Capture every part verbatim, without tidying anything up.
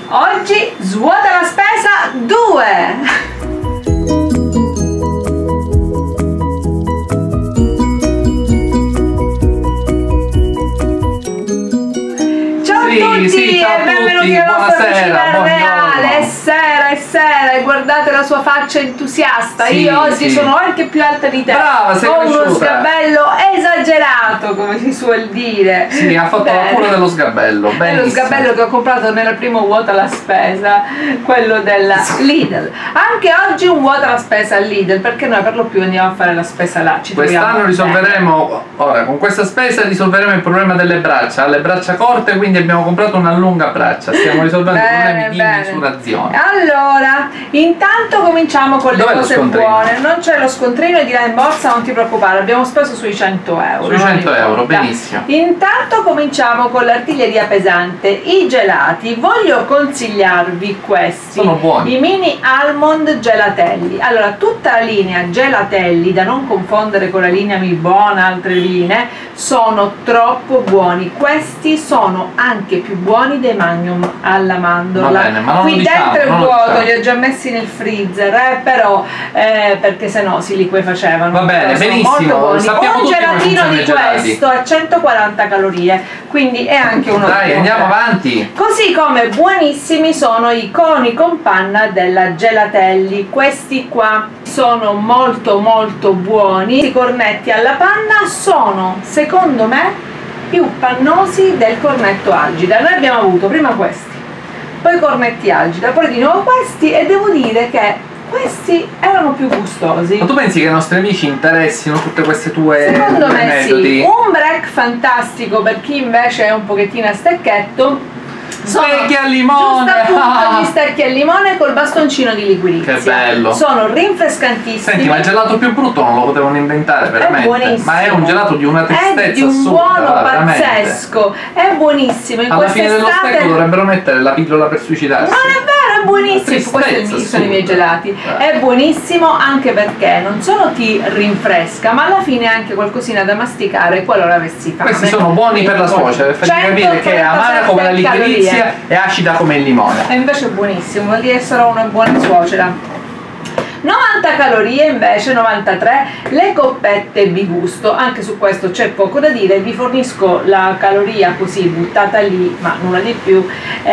Oggi svuota la spesa due! Sì, sì, ciao a tutti, buonasera, buongiorno. È sera, è sera e guardate la sua faccia entusiasta. Sì, io oggi sì. sono anche più alta di te. Brava, sei ho uno cresciuta. sgabello esagerato, come si suol dire. Sì, ha fatto Bene. la cura dello sgabello. È lo sgabello che ho comprato nel primo vuota la spesa, quello della Lidl. Anche oggi un vuota la spesa al Lidl, perché noi per lo più andiamo a fare la spesa là. Quest'anno risolveremo, ora con questa spesa risolveremo il problema delle braccia. Ha le braccia corte, quindi abbiamo comprato una lunga braccia. Stiamo risolvendo bene, problemi di bene. misurazione. Allora, intanto cominciamo con le Dov'è cose lo scontrino? buone. Non c'è lo scontrino di là in borsa, non ti preoccupare, abbiamo speso sui cento euro. Sui cento euro, importa. benissimo. Intanto cominciamo con l'artiglieria pesante, i gelati. Voglio consigliarvi questi. Sono buoni. I mini almond gelatelli. Allora, tutta la linea gelatelli, da non confondere con la linea Milbona, altre linee, sono troppo buoni. Questi sono anche più buoni dei Magnum alla mandorla. Va bene, ma non qui lo diciamo, dentro è non lo vuoto, diciamo. li ho già messi nel freezer, eh, però eh, perché sennò si liquefacevano. Va bene, Però sono benissimo, molto buoni. sappiamo Un tutti come gelatino funzionano di i gelati. questo a centoquaranta calorie, quindi è anche uno. Dai, andiamo avanti. Così come buonissimi sono i coni con panna della Gelatelli. Questi qua sono molto molto buoni. I cornetti alla panna sono, secondo me, più pannosi del cornetto Algida. Noi abbiamo avuto prima questi, poi cornetti Algida, poi di nuovo questi, e devo dire che questi erano più gustosi. Ma tu pensi che ai nostri amici interessino tutte queste tue Secondo me metodi? sì. Un break fantastico per chi invece è un pochettino a stecchetto. Stecchi al limone! Giusto appunto, gli stecchi al limone col bastoncino di liquirizia. Che bello! Sono rinfrescantissimi. Senti, ma il gelato più brutto non lo potevano inventare veramente. È buonissimo. Ma è un gelato di una tristezza è di un assurda, buono va, veramente. pazzesco. È buonissimo. In Alla fine dello quest'estate stecco dovrebbero mettere la pillola per suicidarsi. non è vero, è buonissimo. Questi Tristezza sono i miei assurda. gelati. Eh. È buonissimo anche perché non solo ti rinfresca, ma alla fine è anche qualcosina da masticare qualora avessi fame. Questi sono buoni per la suocera, per farti capire che è amara come la liquirizia e acida come il limone. E invece è buonissimo, vuol dire che sarò una buona suocera. novanta calorie invece, novantatré, le coppette bigusto. Anche su questo c'è poco da dire, vi fornisco la caloria così buttata lì, ma nulla di più,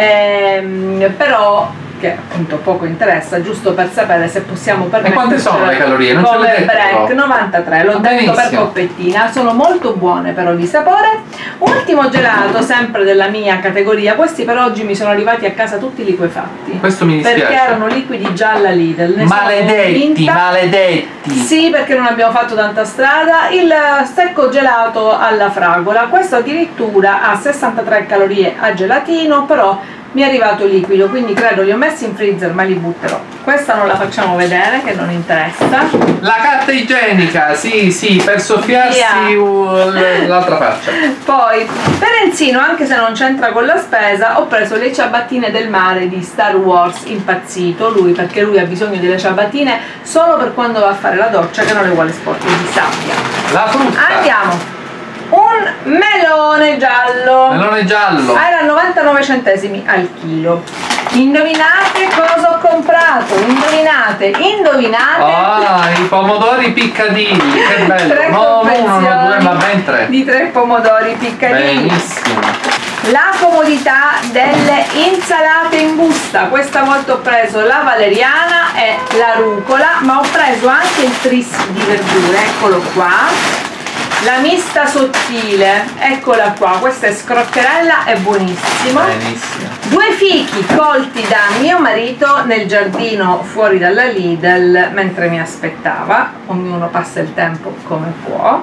ehm, però che appunto poco interessa, giusto per sapere se possiamo permetterci. E quante sono le calorie? Non ce come l'hai detto, break, però. novantatré, l'ho detto per Benissimo. coppettina, sono molto buone però di sapore. Ultimo gelato, sempre della mia categoria, questi per oggi mi sono arrivati a casa tutti liquefatti. Questo mi dispiace. Perché erano liquidi già alla Lidl. Ne sono Maledetti, convinta. maledetti. Sì, perché non abbiamo fatto tanta strada. Il stecco gelato alla fragola, questo addirittura ha sessantatré calorie a gelatino, però mi è arrivato liquido, quindi credo li ho messi in freezer, ma li butterò. Questa non la facciamo vedere, che non interessa. La carta igienica, sì, sì, per soffiarsi Via. uh, l'altra faccia. Poi, per Enzino, anche se non c'entra con la spesa, ho preso le ciabattine del mare di Star Wars, impazzito lui, perché lui ha bisogno delle ciabattine solo per quando va a fare la doccia, che non le vuole sporche di sabbia. La frutta. Andiamo. Un melone giallo. Melone giallo. Era novantanove centesimi al chilo. Indovinate cosa ho comprato? Indovinate, indovinate. Ah, i pomodori piccadilli, che bello. Tre No, uno, no, due, ma confezioni ben tre. di tre pomodori piccadilli. Benissimo. La comodità delle insalate in busta. Questa volta ho preso la valeriana e la rucola, ma ho preso anche il tris di verdure, eccolo qua. La mista sottile, eccola qua, questa è scroccherella, è buonissimo. Benissimo. Due fichi colti da mio marito nel giardino fuori dalla Lidl mentre mi aspettava, ognuno passa il tempo come può.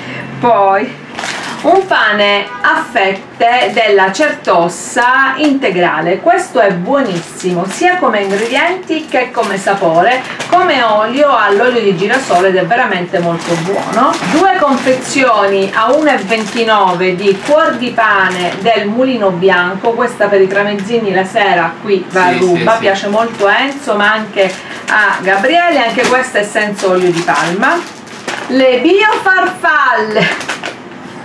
Poi un pane a fette della Certossa integrale, questo è buonissimo sia come ingredienti che come sapore, come olio all'olio di girasole ed è veramente molto buono. Due confezioni a uno e ventinove di cuor di pane del Mulino Bianco, questa per i tramezzini la sera qui va a Sì, ruba, sì, sì. piace molto a Enzo ma anche a Gabriele, anche questa è senza olio di palma. Le biofarfalle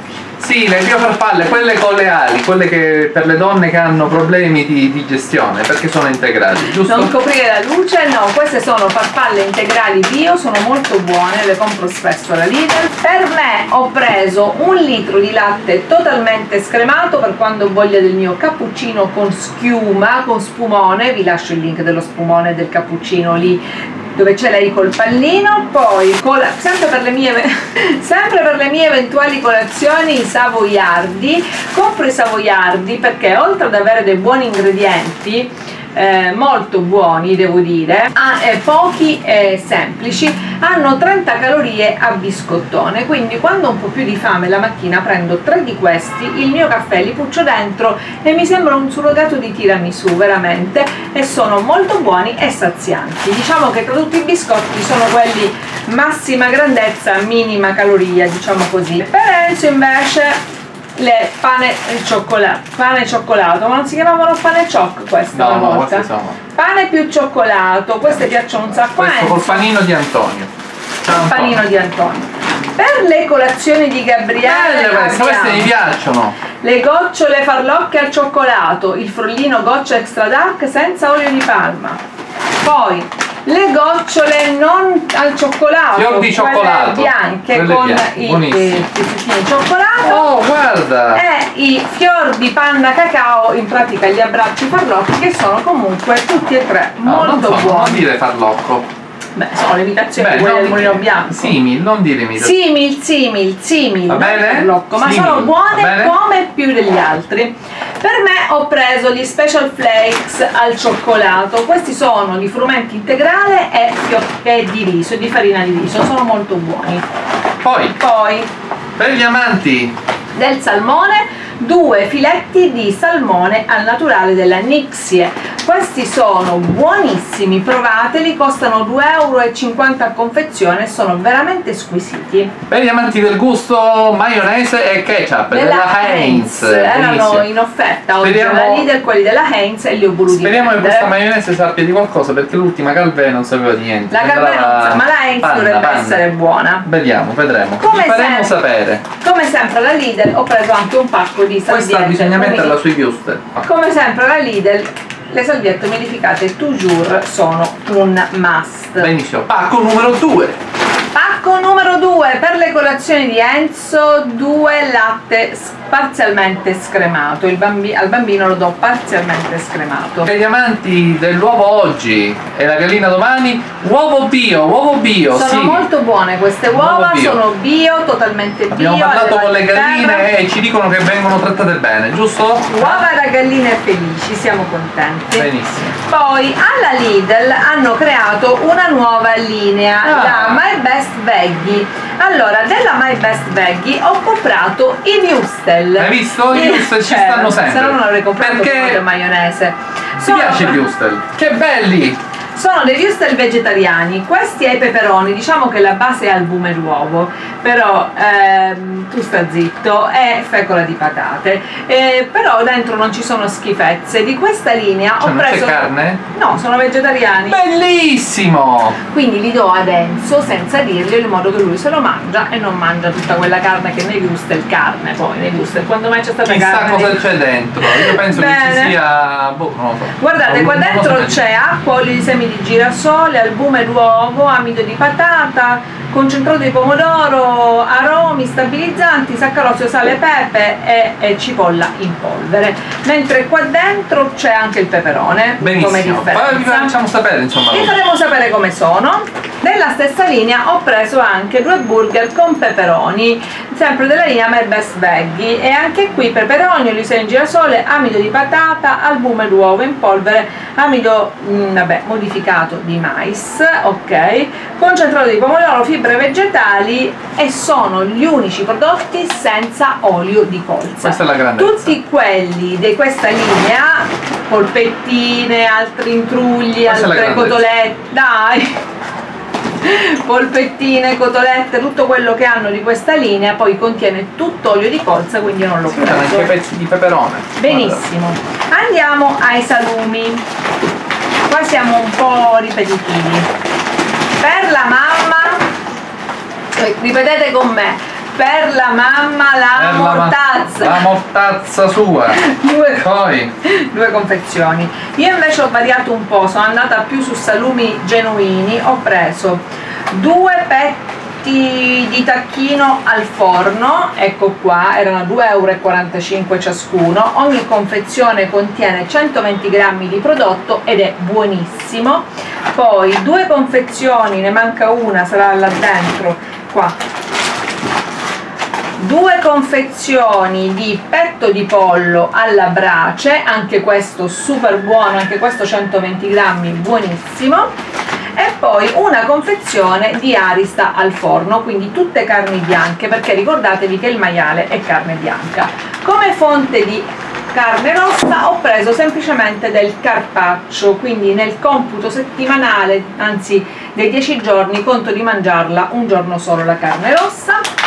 Sì, le biofarfalle, quelle con le ali, quelle che per le donne che hanno problemi di digestione, perché sono integrali, giusto? Non coprire la luce, no, queste sono farfalle integrali bio, sono molto buone, le compro spesso alla Lidl. Per me ho preso un litro di latte totalmente scremato per quando ho voglia del mio cappuccino con schiuma, con spumone, vi lascio il link dello spumone del cappuccino lì dove c'è lei col pallino. Poi cola, sempre, per le mie, sempre per le mie eventuali colazioni, i savoiardi. Compro i savoiardi perché oltre ad avere dei buoni ingredienti, eh, molto buoni devo dire, ah, eh, pochi e semplici, hanno trenta calorie a biscottone, quindi quando ho un po' più di fame la mattina prendo tre di questi, il mio caffè li puccio dentro e mi sembra un surrogato di tiramisù veramente, e sono molto buoni e sazianti. Diciamo che tra tutti i biscotti sono quelli massima grandezza, minima caloria, diciamo così. Per Enzo invece le pane e cioccolato, pane e cioccolato, ma non si chiamavano pane cioc queste no, una no, volta? queste sono Pane più cioccolato, queste piacciono un sacco a questo Enzo. col panino di Antonio. Ciao, Il panino Antonio. di Antonio. Per le colazioni di Gabriele Belle queste, queste mi abbiamo piacciono. le gocciole farlocche al cioccolato, il frollino goccia extra dark senza olio di palma. Poi le gocciole non al cioccolato, Fior di cioccolato, quelle bianche quelle con bianche, i buonissime. pezzettini di cioccolato. Oh, guarda! E i fior di panna cacao, in pratica gli abbracci farlocchi, che sono comunque tutti e tre No, molto non so, buoni. non dire farlocco. Beh, sono le imitazioni Beh, di quelle non- del mulino bianco. Simil, non dire imitazioni. Simil, simil, simil, Va non bene? farlocco, ma Simil, sono va buone bene? come più degli altri. Per me ho preso gli Special Flakes al cioccolato, questi sono di frumento integrale e, e di riso, di farina di riso, sono molto buoni. Poi, Poi per gli amanti, del salmone, due filetti di salmone al naturale della Nixie. Questi sono buonissimi, provateli, costano due euro e cinquanta a confezione e sono veramente squisiti. per gli amanti del gusto maionese e ketchup della, Heinz. erano Benissimo. in offerta oggi Speriamo- alla Lidl quelli della Heinz e li ho voluti Speriamo che prendere. questa maionese sappia di qualcosa, perché l'ultima Calvé non sapeva di niente. La Calvé Sembrava non sa, ma la Heinz panna, dovrebbe panna. essere buona. Vediamo, vedremo. Come Vi faremo sempre. sapere. Come sempre alla Lidl ho preso anche un pacco di salviette. Questa bisogna umidi- metterla sui wuster. Ah. Come sempre alla Lidl le salviette umidificate toujours sono un must. Benissimo. Pacco numero due. Pacco numero due per le colazioni di Enzo, due latte s- parzialmente scremato. Il bambi- al bambino lo do parzialmente scremato. Per gli amanti dell'uovo oggi e la gallina domani, uovo bio, uovo bio, Sono sì. molto buone queste Uovo uova, bio. sono bio, totalmente bio. Abbiamo parlato con le allevate in terra. galline e ci dicono che vengono trattate bene, giusto? Uova da galline felici, siamo contenti. Benissimo. Poi alla Lidl hanno creato una nuova linea, Ah. la My Best Veggie. Allora, della My Best Veggie ho comprato i Wustel. Hai visto? I Wustel ci C'erano, stanno sempre. Se no non avrei comprato Perché solo la maionese. Ti Sono- piace il Wustel? Che belli! Sono dei Wustel vegetariani, questi ai peperoni, diciamo che la base è albume d'uovo, però ehm, tu sta zitto, è fecola di patate, eh, però dentro non ci sono schifezze. Di questa linea Cioè ho non preso... c'è carne? No, sono vegetariani. Bellissimo! Quindi li do ad Enzo senza dirglielo, in modo che lui se lo mangia e non mangia tutta quella carne che nei Wustel carne, poi nei Wustel quando mai c'è stata Chissà carne cosa nei- c'è dentro. Io penso che Bene. ci sia. Boh, non lo so. Guardate, Non- qua non lo dentro so. c'è acqua, olio di semi di girasole, albume d'uovo, amido di patata, concentrato di pomodoro, aromi stabilizzanti, saccarosio, sale, pepe e, e cipolla in polvere. Mentre qua dentro c'è anche il peperone come Benissimo. Poi vi differenza. facciamo sapere, insomma. Vi faremo sapere come sono. Nella stessa linea ho preso anche due burger con peperoni, sempre della linea My Best Veggie, e anche qui peperoni, olio di semi di girasole, amido di patata, albume d'uovo in polvere, amido mh, vabbè, modificato di mais, ok, concentrato di pomodoro, fibre vegetali, e sono gli unici prodotti senza olio di colza. Questa è la grandezza. Tutti quelli di questa linea, polpettine, altri intrugli, Questa è la altre grandezza. cotolette, dai, polpettine, cotolette, tutto quello che hanno di questa linea poi contiene tutto olio di colza, quindi io non l'ho Si vedono anche preso. pezzi di peperone. Benissimo, andiamo ai salumi. Qua siamo un po' ripetitivi. Per la mamma, eh, ripetete con me, per la mamma la Per la, mortazza. la mortazza sua. Due, Poi due confezioni. Io invece ho variato un po', sono andata più su salumi genuini, ho preso due petti di tacchino al forno, ecco qua, erano due e quarantacinque euro ciascuno. Ogni confezione contiene centoventi grammi di prodotto ed è buonissimo. Poi due confezioni, ne manca una, sarà là dentro, qua, due confezioni di petto di pollo alla brace, anche questo super buono, anche questo centoventi grammi, buonissimo. E poi una confezione di arista al forno, quindi tutte carni bianche, perché ricordatevi che il maiale è carne bianca. Come fonte di carne rossa ho preso semplicemente del carpaccio, quindi nel computo settimanale, anzi dei dieci giorni, conto di mangiarla un giorno solo la carne rossa.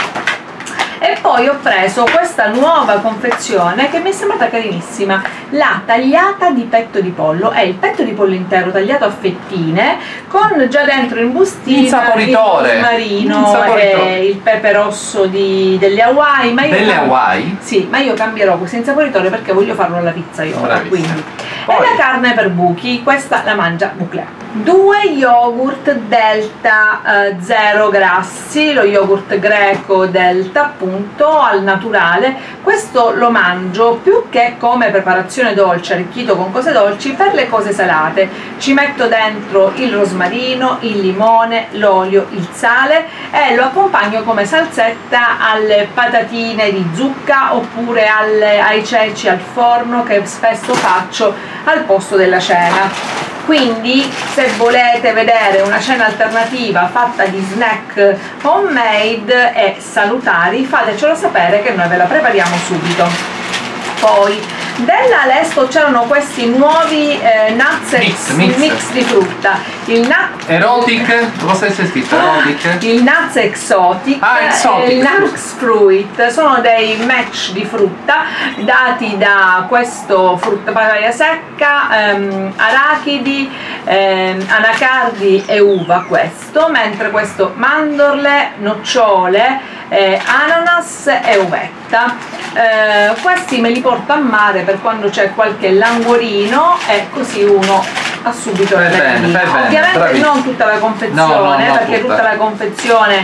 E poi ho preso questa nuova confezione che mi è sembrata carinissima, la tagliata di petto di pollo. È il petto di pollo intero tagliato a fettine con già dentro in bustina Insaporitore. il rosmarino Insaporitore. e il pepe rosso di, delle Hawaii. Ma io delle cam- Hawaii? Sì, ma io cambierò questo insaporitore perché voglio farlo alla pizza io ora, Bravissima. quindi. Poi. E la carne per buchi, questa la mangia Buclea. Due yogurt Delta eh, zero grassi, lo yogurt greco Delta appunto al naturale. Questo lo mangio più che come preparazione dolce, arricchito con cose dolci, per le cose salate. Ci metto dentro il rosmarino, il limone, l'olio, il sale e lo accompagno come salsetta alle patatine di zucca oppure alle, ai ceci al forno, che spesso faccio al posto della cena. Quindi se volete vedere una cena alternativa fatta di snack homemade e salutari, fatecelo sapere che noi ve la prepariamo subito. Poi della Lesto c'erano questi nuovi eh, nuts Mix, mix. mix di frutta, il nut Erotic, cosa c'è scritto? Erotic? il Nuts Exotic Ah, exotic, e il scusa. Nuts Fruit, sono dei match di frutta dati da questo frutta papaya secca, ehm, arachidi, ehm, anacardi e uva, questo, mentre questo mandorle, nocciole, eh, ananas e uvetta. Eh, questi me li porto a mare per quando c'è qualche languorino e così uno ha subito Fai la bene, bellina. fai bene, Ovviamente bravissimo. non tutta la confezione, No, no, no, perché tutta. tutta la confezione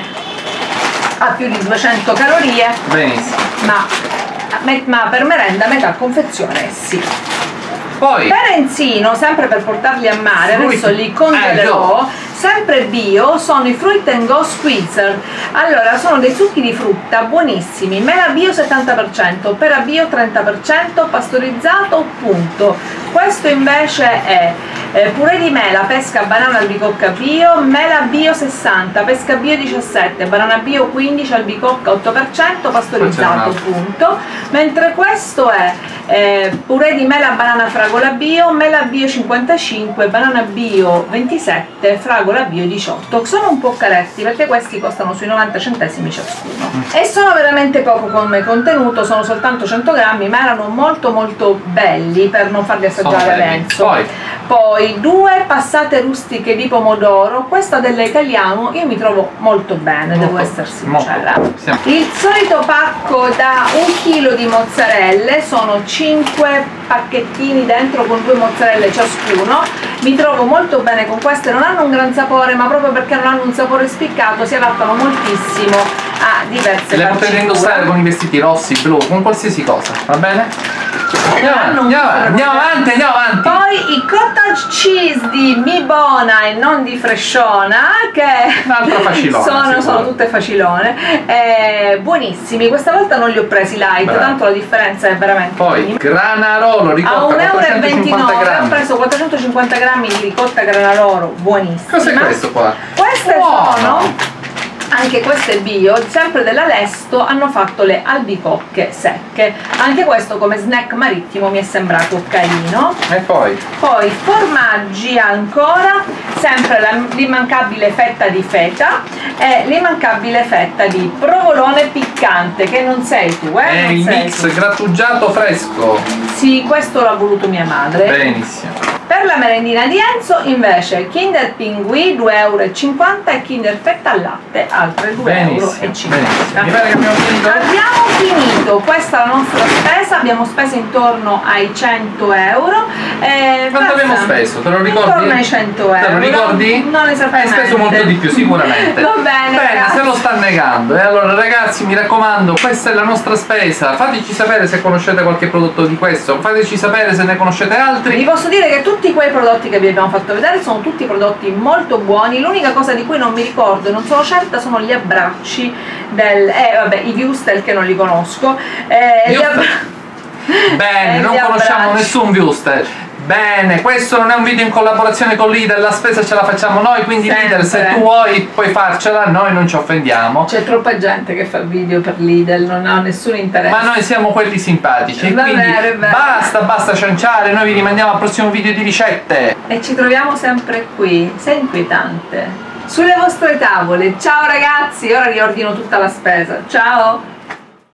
ha più di duecento calorie, Benissimo. ma, ma per merenda metà confezione sì. Poi Per Enzino, sempre per portarli a mare, Fruit- adesso li congelerò, sempre bio, sono i Fruit and Go Squeezer. Allora, sono dei succhi di frutta buonissimi, mela bio settanta per cento, pera bio trenta per cento, pastorizzato, punto. Questo invece è eh, purè di mela, pesca, banana, albicocca bio, mela bio sessanta, pesca bio diciassette, banana bio quindici, albicocca otto per cento, pastorizzato, punto. Mentre questo è eh, purè di mela, banana, fragola bio, mela bio cinquantacinque, banana bio ventisette, fragola bio diciotto. Sono un po' caretti perché questi costano sui novanta centesimi ciascuno e sono veramente poco come contenuto, sono soltanto cento grammi, ma erano molto molto belli per non farli assaggiare a Renzo. Poi. Poi due passate rustiche di pomodoro, questa dell'italiano io mi trovo molto bene, Molto, devo essere sincera. molto. Siamo- Il solito pacco da un chilo di mozzarelle, sono cinque pacchettini dentro con due mozzarelle ciascuno. Mi trovo molto bene con queste, non hanno un gran sapore, ma proprio perché non hanno un sapore spiccato si adattano moltissimo a diverse le potete farciture. indossare con i vestiti rossi, blu, con qualsiasi cosa, va bene? Andiamo avanti, Hanno un andiamo avanti, andiamo avanti, andiamo avanti. Poi i cottage cheese di Mibona e non di Fresciona, che Un'altra facilona, sono, sicuro. sono tutte facilone, eh, buonissimi. Questa volta non li ho presi light, Bravo. tanto la differenza è veramente Poi minima. Granarolo A ricotta un euro e quattrocentocinquanta ventinove ho grammi. preso quattrocentocinquanta grammi di ricotta granarolo, buonissima. Cos'è questo qua? Queste Buono. sono, anche queste bio, sempre della Lesto, hanno fatto le albicocche secche. Anche questo come snack marittimo mi è sembrato carino. E poi Poi formaggi ancora, sempre la- l'immancabile fetta di feta e l'immancabile fetta di provolone piccante, che non sei tu, eh? è non il sei mix tu. grattugiato fresco. Sì, questo l'ha voluto mia madre. Benissimo. Per Per la merendina di Enzo invece Kinder Pinguì due euro e cinquanta e Kinder Fetta al latte altre due euro e cinquanta. Mi pare che abbiamo finito. Abbiamo finito, questa è la nostra spesa, abbiamo speso intorno ai cento euro. Eh, Quanto abbiamo speso? Te lo ricordi? Intorno ai cento euro. Te lo ricordi? Non esattamente. Hai speso molto di più sicuramente. Va bene, Bene, ragazzi. se lo sta negando. E allora ragazzi, mi raccomando, questa è la nostra spesa. Fateci sapere se conoscete qualche prodotto di questo, fateci sapere se ne conoscete altri. Vi posso dire che tutti quei prodotti che vi abbiamo fatto vedere sono tutti prodotti molto buoni. L'unica cosa di cui non mi ricordo e non sono certa sono gli abbracci del... eh vabbè, i Wustel che non li conosco. Eh, gli abbra... Bene, eh, non gli conosciamo abbracci. nessun Wustel. Bene, questo non è un video in collaborazione con Lidl, la spesa ce la facciamo noi, quindi Sempre. Lidl, se tu vuoi puoi farcela, noi non ci offendiamo. C'è troppa gente che fa video per Lidl, non ha nessun interesse. Ma noi siamo quelli simpatici, Va quindi bene, va bene. basta, basta cianciare, noi vi rimandiamo al prossimo video di ricette. E ci troviamo sempre qui, sei inquietante, sulle vostre tavole. Ciao ragazzi, ora riordino tutta la spesa. Ciao!